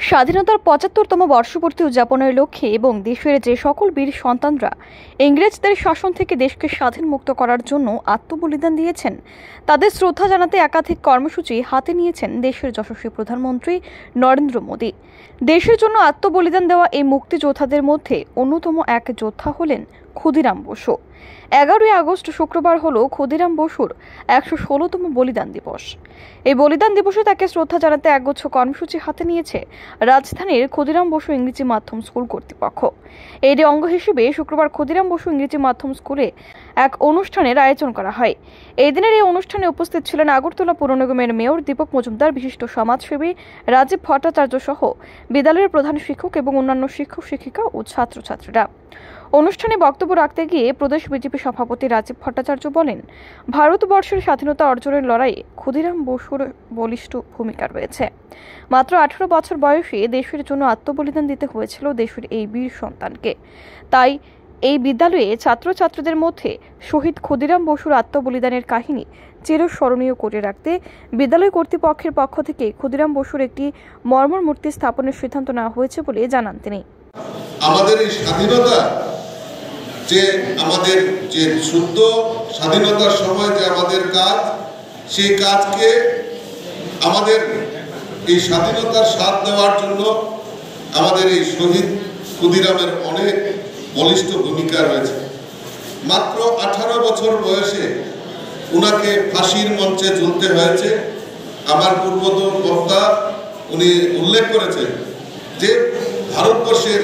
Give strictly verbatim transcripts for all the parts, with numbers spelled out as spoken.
স্বাধীনতার পঁচাত্তরতম বর্ষপূর্তি উদযাপনের লক্ষ্যে এবং দেশের যে সকল বীর সন্তানরা ইংরেজদের শাসন থেকে দেশকে স্বাধীন মুক্ত করার জন্য আত্মবলিদান দিয়েছেন তাদের শ্রদ্ধা জানাতে একাধিক কর্মসূচি হাতে নিয়েছেন দেশের যশস্বী প্রধানমন্ত্রী নরেন্দ্র মোদী। দেশের জন্য আত্মবলিদান দেওয়া এই মুক্তিযোদ্ধাদের মধ্যে অন্যতম এক যোদ্ধা হলেন ক্ষুদিরাম বসু। এগারোই আগস্ট শুক্রবার হল ক্ষুদিরাম বসুর একশো ষোলোতম বলিদান দিবস। এই বলিদান দিবসে তাকে শ্রদ্ধা জানাতে একগুচ্ছ কর্মসূচি হাতে নিয়েছে রাজধানীর ক্ষুদিরাম বসু ইংরেজি মাধ্যম স্কুল কর্তৃপক্ষ। এরই অঙ্গ হিসেবে শুক্রবার ক্ষুদিরাম বসু ইংরেজি মাধ্যম স্কুলে এক অনুষ্ঠানের আয়োজন করা হয়। এই দিনের এই অনুষ্ঠানে উপস্থিত ছিলেন আগরতলা পৌর নিগমের মেয়র দীপক মজুমদার, বিশিষ্ট সমাজসেবী রাজীব ভট্টাচার্য সহ বিদ্যালয়ের প্রধান শিক্ষক এবং অন্যান্য শিক্ষক শিক্ষিকা ও ছাত্রছাত্রীরা। অনুষ্ঠানে বক্তব্য রাখতে গিয়ে প্রদেশ বিজেপি সভাপতি রাজীব ভট্টাচার্য বলেন, ভারতবর্ষের স্বাধীনতা অর্জনের লড়াইয়ে ক্ষুদিরাম বসুর বলিষ্ঠ ভূমিকা রয়েছে। মাত্র আঠারো বছর বয়সে দেশের জন্য আত্মবলিদান দিতে হয়েছিল দেশের এই বীর সন্তানকে। তাই এই বিদ্যালয়ে ছাত্রছাত্রীদের মধ্যে শহীদ ক্ষুদিরাম বসুর আত্মবলিদানের কাহিনী চিরস্মরণীয় করে রাখতে বিদ্যালয় কর্তৃপক্ষের পক্ষ থেকে ক্ষুদিরাম বসুর একটি মর্মর মূর্তি স্থাপনের সিদ্ধান্ত নেওয়া হয়েছে বলে জানান তিনি। আমাদের এই স্বাধীনতা যে আমাদের যে শুদ্ধ স্বাধীনতার সময় যে আমাদের কাজ, সেই কাজকে আমাদের এই স্বাধীনতার স্বাদ দেওয়ার জন্য আমাদের এই শহীদ ক্ষুদিরামের অনেক বলিষ্ঠ ভূমিকা রয়েছে। মাত্র আঠারো বছর বয়সে উনাকে ফাঁসির মঞ্চে ঝুলতে হয়েছে। আমার পূর্বতন বক্তা উনি উল্লেখ করেছেন যে ভারতবর্ষের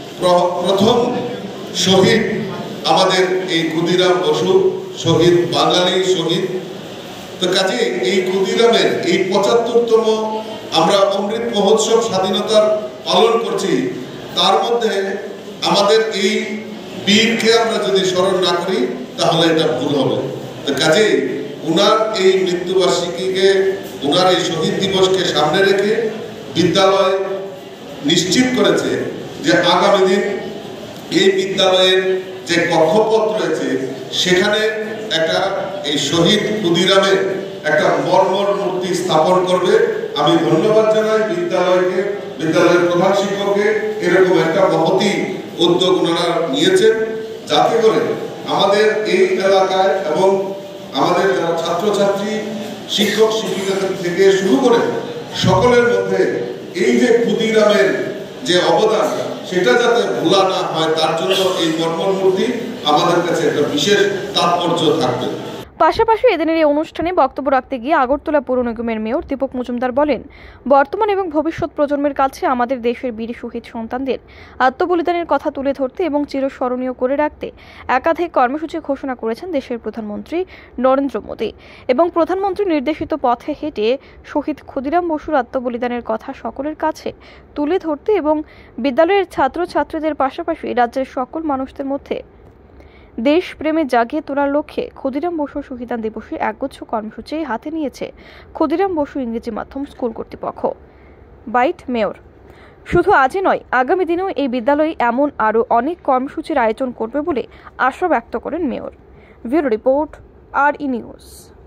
প্রথম শহীদ আমাদের এই ক্ষুদিরাম বসু, শহীদ বাঙালি শহীদ। তো কাজে এই ক্ষুদিরামের এই পঁচাত্তরতম আমরা অমৃত মহোৎসব স্বাধীনতার পালন করছি, তার মধ্যে আমাদের এই বীরকে আমরা যদি স্মরণ না করি তাহলে এটা ভুল হবে। তো কাজে উনার এই মৃত্যুবার্ষিকীকে, উনার এই শহীদ দিবসকে সামনে রেখে বিদ্যালয় নিশ্চিত করেছে যে আগামী দিন এই বিদ্যালয়ের যে কক্ষপথ রয়েছে সেখানে একটা এই শহীদ ক্ষুদিরামের একটা মর্মর মূর্তি স্থাপন করবে। আমি ধন্যবাদ জানাই বিদ্যালয়কে, বিদ্যালয়ের প্রধান শিক্ষককে, এরকম একটা মহতি উদ্যোগ ওনারা নিয়েছেন, যাতে করে আমাদের এই এলাকায় এবং আমাদের যারা ছাত্রছাত্রী, শিক্ষক শিক্ষিকা থেকে শুরু করে সকলের মধ্যে এই যে ক্ষুদিরামের যে অবদান সেটা যাতে ভোলা না হয়, তার জন্য এই মর্মর মূর্তি আমাদের কাছে একটা বিশেষ তাৎপর্য থাকবে। পাশাপাশি এদিনের এই অনুষ্ঠানে বক্তব্য রাখতে গিয়ে আগরতলা পৌর নিগমের মেয়র দীপক মজুমদার বলেন, বর্তমান এবং ভবিষ্যৎ প্রজন্মের কাছে আমাদের দেশের বীর শহীদ সন্তানদের আত্মবলিদানের কথা তুলে ধরতে এবং চিরস্মরণীয় করে রাখতে একাধিক কর্মসূচি ঘোষণা করেছেন দেশের প্রধানমন্ত্রী নরেন্দ্র মোদী। এবং প্রধানমন্ত্রী নির্দেশিত পথে হেঁটে শহীদ ক্ষুদিরাম বসুর আত্মবলিদানের কথা সকলের কাছে তুলে ধরতে এবং বিদ্যালয়ের ছাত্রছাত্রীদের পাশাপাশি রাজ্যের সকল মানুষদের মধ্যে দেশপ্রেমে জাগিয়ে তোলার লক্ষ্যে ক্ষুদিরাম বসু শহীদান দিবসে একগুচ্ছ কর্মসূচি হাতে নিয়েছে ক্ষুদিরাম বসু ইংরেজি মাধ্যম স্কুল কর্তৃপক্ষ। বাইট মেয়র, শুধু আজই নয়, আগামী দিনেও এই বিদ্যালয়ে এমন আরও অনেক কর্মসূচির আয়োজন করবে বলে আশা ব্যক্ত করেন মেয়র। ব্যুরো রিপোর্ট, আর ই নিউজ।